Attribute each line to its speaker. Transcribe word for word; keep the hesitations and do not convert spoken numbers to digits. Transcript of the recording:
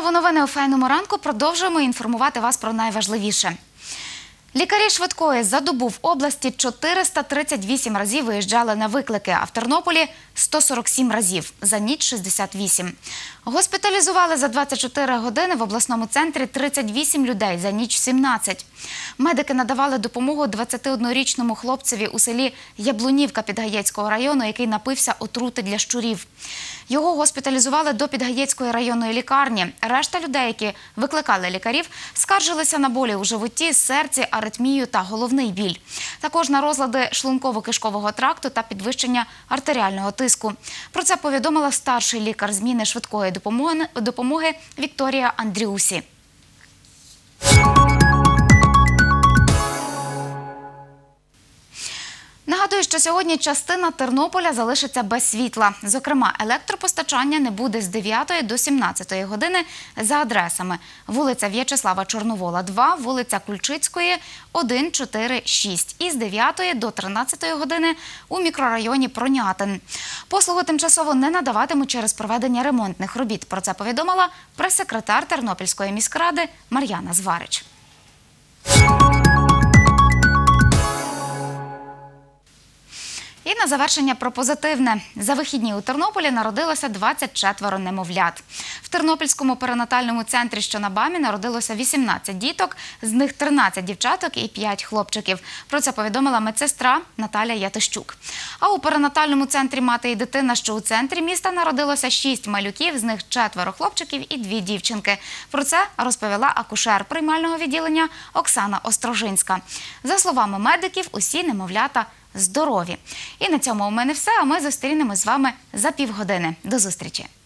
Speaker 1: Знову новини у файному ранку. Продовжуємо інформувати вас про найважливіше. Лікарі швидкої за добу в області чотириста тридцять вісім разів виїжджали на виклики, а в Тернополі – сто сорок сім разів, за ніч – шістдесят вісім. Госпіталізували за двадцять чотири години в обласному центрі тридцять вісім людей, за ніч – сімнадцять. Медики надавали допомогу двадцятиоднорічному хлопцеві у селі Яблунівка Підгаєцького району, який напився отрути для щурів. Його госпіталізували до Підгаєцької районної лікарні. Решта людей, які викликали лікарів, скаржилися на болі у животі, серці, аритмію та головний біль. Також на розлади шлунково-кишкового тракту та підвищення артеріального тиску. Про це повідомила старший лікар зміни швидкої допомоги, допомоги Вікторія Андріусі. Нагадую, що сьогодні частина Тернополя залишиться без світла. Зокрема, електропостачання не буде з дев'ятої до сімнадцятої години за адресами: вулиця В'ячеслава Чорновола, два, вулиця Кульчицької, один, чотири, шість. І з дев'ятої до тринадцятої години у мікрорайоні Пронятин. Послугу тимчасово не надаватимуть через проведення ремонтних робіт. Про це повідомила прес-секретар Тернопільської міськради Мар'яна Зварич. І на завершення про позитивне. За вихідні у Тернополі народилося двадцять четверо немовлят. В Тернопільському перинатальному центрі, що на БАМі, народилося вісімнадцять діток, з них тринадцять дівчаток і п'ять хлопчиків. Про це повідомила медсестра Наталя Ятищук. А у перинатальному центрі «Мати і дитина», що у центрі міста, народилося шість малюків, з них четверо хлопчиків і дві дівчинки. Про це розповіла акушер приймального відділення Оксана Острожинська. За словами медиків, усі немовлята здорові. І на цьому у мене все, а ми зустрінемось з вами за півгодини. До зустрічі!